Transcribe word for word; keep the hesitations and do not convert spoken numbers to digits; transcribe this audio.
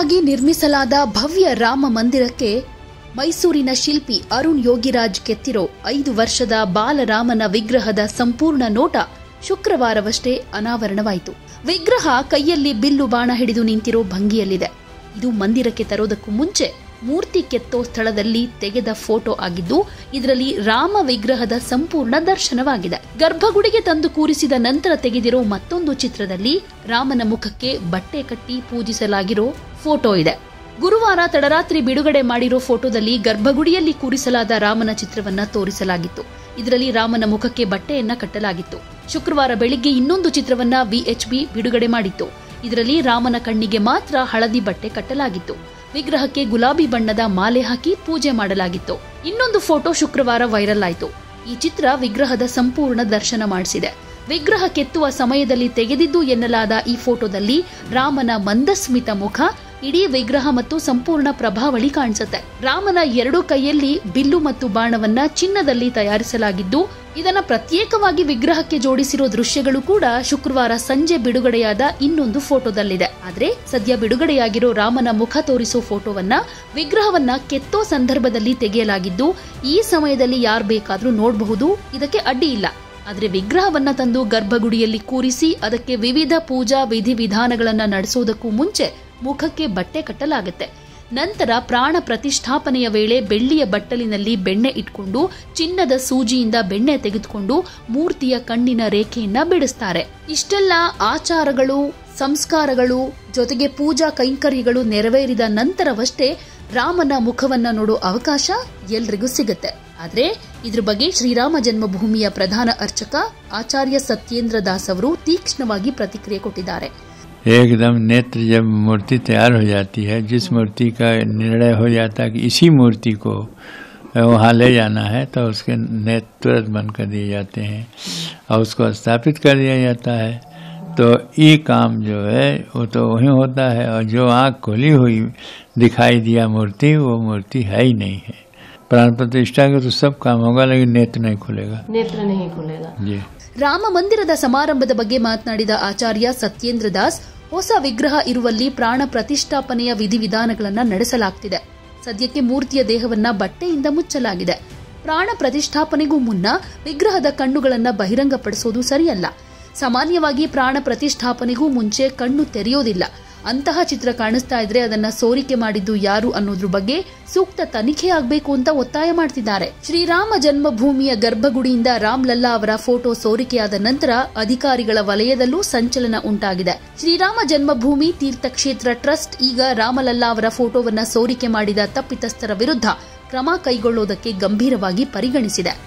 ಅದ್ಭುತವಾಗಿ ನಿರ್ಮಿಸಲಾದ ಭವ್ಯ ರಾಮ ಮಂದಿರಕ್ಕೆ ಮೈಸೂರಿನ ಶಿಲ್ಪಿ ಅರುಣ್ ಯೋಗಿರಾಜ್ ಕೆತ್ತಿರೋ ಐದು ವರ್ಷದ ಬಾಲರಾಮನ ವಿಗ್ರಹದ ಸಂಪೂರ್ಣ ನೋಟ ಶುಕ್ರವಾರವಷ್ಟೇ ಅನಾವರಣವಾಯಿತು. ವಿಗ್ರಹ ಕೈಯಲ್ಲಿ ಬಿಲ್ಲು ಬಾಣ ಹಿಡಿದು ನಿಂತಿರೋ ಭಂಗಿಯಲ್ಲಿದೆ. ಇದು ಮಂದಿರಕ್ಕೆ ತರೋದಕ್ಕೂ ಮುಂಚೆ ಮೂರ್ತಿ ಕೆತ್ತೋ ಸ್ಥಳದಲ್ಲಿ ತೆಗೆದ ಫೋಟೋ ಆಗಿದ್ದು, ಇದರಲ್ಲಿ ರಾಮ ವಿಗ್ರಹದ ಸಂಪೂರ್ಣ ದರ್ಶನವಾಗಿದೆ. ಗರ್ಭಗುಡಿಗೆ ತಂದು ಕೂರಿಸಿದ ನಂತರ ತೆಗೆದಿರೋ ಮತ್ತೊಂದು ಚಿತ್ರದಲ್ಲಿ ರಾಮನ ಮುಖಕ್ಕೆ ಬಟ್ಟೆ ಕಟ್ಟಿ ಪೂಜಿಸಲಾಗಿರೋ ಫೋಟೋ ಇದೆ. ಗುರುವಾರ ತಡರಾತ್ರಿ ಬಿಡುಗಡೆ ಮಾಡಿರೋ ಫೋಟೋದಲ್ಲಿ ಗರ್ಭಗುಡಿಯಲ್ಲಿ ಕೂರಿಸಲಾದ ರಾಮನ ಚಿತ್ರವನ್ನ ತೋರಿಸಲಾಗಿತ್ತು. ಇದರಲ್ಲಿ ರಾಮನ ಮುಖಕ್ಕೆ ಬಟ್ಟೆಯನ್ನ ಕಟ್ಟಲಾಗಿತ್ತು. ಶುಕ್ರವಾರ ಬೆಳಿಗ್ಗೆ ಇನ್ನೊಂದು ಚಿತ್ರವನ್ನ ವಿಎಚ್ಬಿ ಬಿಡುಗಡೆ ಮಾಡಿತ್ತು. ಇದರಲ್ಲಿ ರಾಮನ ಕಣ್ಣಿಗೆ ಮಾತ್ರ ಹಳದಿ ಬಟ್ಟೆ ಕಟ್ಟಲಾಗಿತ್ತು. ವಿಗ್ರಹಕ್ಕೆ ಗುಲಾಬಿ ಬಣ್ಣದ ಮಾಲೆ ಹಾಕಿ ಪೂಜೆ ಮಾಡಲಾಗಿತ್ತು. ಇನ್ನೊಂದು ಫೋಟೋ ಶುಕ್ರವಾರ ವೈರಲ್ ಆಯಿತು. ಈ ಚಿತ್ರ ವಿಗ್ರಹದ ಸಂಪೂರ್ಣ ದರ್ಶನ ಮಾಡಿಸಿದೆ. ವಿಗ್ರಹ ಕೆತ್ತುವ ಸಮಯದಲ್ಲಿ ತೆಗೆದಿದ್ದು ಎನ್ನಲಾದ ಈ ಫೋಟೋದಲ್ಲಿ ರಾಮನ ಮಂದಸ್ಮಿತ ಮುಖ, ಇಡೀ ವಿಗ್ರಹ ಮತ್ತು ಸಂಪೂರ್ಣ ಪ್ರಭಾವಳಿ ಕಾಣಿಸುತ್ತೆ. ರಾಮನ ಎರಡು ಕೈಯಲ್ಲಿ ಬಿಲ್ಲು ಮತ್ತು ಬಾಣವನ್ನ ಚಿನ್ನದಲ್ಲಿ ತಯಾರಿಸಲಾಗಿದ್ದು, ಇದನ್ನ ಪ್ರತ್ಯೇಕವಾಗಿ ವಿಗ್ರಹಕ್ಕೆ ಜೋಡಿಸಿರೋ ದೃಶ್ಯಗಳು ಕೂಡ ಶುಕ್ರವಾರ ಸಂಜೆ ಬಿಡುಗಡೆಯಾದ ಇನ್ನೊಂದು ಫೋಟೋದಲ್ಲಿದೆ. ಆದ್ರೆ ಸದ್ಯ ಬಿಡುಗಡೆಯಾಗಿರೋ ರಾಮನ ಮುಖ ತೋರಿಸೋ ಫೋಟೋವನ್ನ ವಿಗ್ರಹವನ್ನ ಕೆತ್ತೋ ಸಂದರ್ಭದಲ್ಲಿ ತೆಗೆಯಲಾಗಿದ್ದು, ಈ ಸಮಯದಲ್ಲಿ ಯಾರು ಬೇಕಾದ್ರೂ ನೋಡಬಹುದು, ಇದಕ್ಕೆ ಅಡ್ಡಿ ಇಲ್ಲ. ಆದ್ರೆ ವಿಗ್ರಹವನ್ನ ತಂದು ಗರ್ಭಗುಡಿಯಲ್ಲಿ ಕೂರಿಸಿ ಅದಕ್ಕೆ ವಿವಿಧ ಪೂಜಾ ವಿಧಿವಿಧಾನಗಳನ್ನ ನಡೆಸೋದಕ್ಕೂ ಮುಂಚೆ ಮುಖಕ್ಕೆ ಬಟ್ಟೆ ಕಟ್ಟಲಾಗುತ್ತೆ. ನಂತರ ಪ್ರಾಣ ಪ್ರತಿಷ್ಠಾಪನೆಯ ವೇಳೆ ಬೆಳ್ಳಿಯ ಬಟ್ಟಲಿನಲ್ಲಿ ಬೆಣ್ಣೆ ಇಟ್ಕೊಂಡು ಚಿನ್ನದ ಸೂಜಿಯಿಂದ ಬೆಣ್ಣೆ ತೆಗೆದುಕೊಂಡು ಮೂರ್ತಿಯ ಕಣ್ಣಿನ ರೇಖೆಯನ್ನ ಬಿಡಿಸ್ತಾರೆ. ಇಷ್ಟೆಲ್ಲ ಆಚಾರಗಳು, ಸಂಸ್ಕಾರಗಳು ಜೊತೆಗೆ ಪೂಜಾ ಕೈಂಕರ್ಯಗಳು ನೆರವೇರಿದ ನಂತರವಷ್ಟೇ ರಾಮನ ಮುಖವನ್ನ ನೋಡೋ ಅವಕಾಶ ಎಲ್ರಿಗೂ ಸಿಗುತ್ತೆ. ಆದ್ರೆ ಇದ್ರ ಬಗ್ಗೆ ಶ್ರೀರಾಮ ಜನ್ಮಭೂಮಿಯ ಪ್ರಧಾನ ಅರ್ಚಕ ಆಚಾರ್ಯ ಸತ್ಯೇಂದ್ರ ದಾಸ್ ಅವರು ತೀಕ್ಷ್ಣವಾಗಿ ಪ್ರತಿಕ್ರಿಯೆ ಕೊಟ್ಟಿದ್ದಾರೆ. एकदम नेत्र जब मूर्ति तैयार हो जाती है, जिस मूर्ति का निर्णय हो जाता है कि इसी मूर्ति को वहाँ ले जाना है, तो उसके नेत्र तुरंत बंद कर दिए जाते हैं और उसको स्थापित कर दिया जाता है. तो ये काम जो है वो तो वहीं होता है, और जो आँख खुली हुई दिखाई दिया मूर्ति, वो मूर्ति है ही नहीं है. प्राण प्रतिष्ठा के तो सब काम होगा, लेकिन नेत्र नहीं खुलेगा. नेत्र नहीं खुलेगा जी. ರಾಮ ಮಂದಿರದ ಸಮಾರಂಭದ ಬಗ್ಗೆ ಮಾತನಾಡಿದ ಆಚಾರ್ಯ ಸತ್ಯೇಂದ್ರ ದಾಸ್, ಹೊಸ ವಿಗ್ರಹ ಇರುವಲ್ಲಿ ಪ್ರಾಣ ಪ್ರತಿಷ್ಠಾಪನೆಯ ವಿಧಿವಿಧಾನಗಳನ್ನು ನಡೆಸಲಾಗುತ್ತಿದೆ. ಸದ್ಯಕ್ಕೆ ಮೂರ್ತಿಯ ದೇಹವನ್ನ ಬಟ್ಟೆಯಿಂದ ಮುಚ್ಚಲಾಗಿದೆ. ಪ್ರಾಣ ಪ್ರತಿಷ್ಠಾಪನೆಗೂ ಮುನ್ನ ವಿಗ್ರಹದ ಕಣ್ಣುಗಳನ್ನು ಬಹಿರಂಗಪಡಿಸೋದು ಸರಿಯಲ್ಲ. ಸಾಮಾನ್ಯವಾಗಿ ಪ್ರಾಣ ಪ್ರತಿಷ್ಠಾಪನೆಗೂ ಮುಂಚೆ ಕಣ್ಣು ತೆರೆಯೋದಿಲ್ಲ. ಅಂತಹ ಚಿತ್ರ ಕಾಣಿಸ್ತಾ ಇದ್ರೆ ಅದನ್ನ ಸೋರಿಕೆ ಮಾಡಿದ್ದು ಯಾರು ಅನ್ನೋದ್ರ ಬಗ್ಗೆ ಸೂಕ್ತ ತನಿಖೆ ಆಗಬೇಕು ಅಂತ ಒತ್ತಾಯ ಮಾಡ್ತಿದ್ದಾರೆ. ಶ್ರೀರಾಮ ಜನ್ಮಭೂಮಿಯ ಗರ್ಭಗುಡಿಯಿಂದ ರಾಮ್ಲಲ್ಲಾ ಅವರ ಫೋಟೋ ಸೋರಿಕೆಯಾದ ನಂತರ ಅಧಿಕಾರಿಗಳ ವಲಯದಲ್ಲೂ ಸಂಚಲನ ಉಂಟಾಗಿದೆ. ಶ್ರೀರಾಮ ಜನ್ಮಭೂಮಿ ತೀರ್ಥಕ್ಷೇತ್ರ ಟ್ರಸ್ಟ್ ಈಗ ರಾಮಲಲ್ಲಾ ಅವರ ಫೋಟೋವನ್ನ ಸೋರಿಕೆ ಮಾಡಿದ ತಪ್ಪಿತಸ್ಥರ ವಿರುದ್ಧ ಕ್ರಮ ಕೈಗೊಳ್ಳುವುದಕ್ಕೆ ಗಂಭೀರವಾಗಿ ಪರಿಗಣಿಸಿದೆ.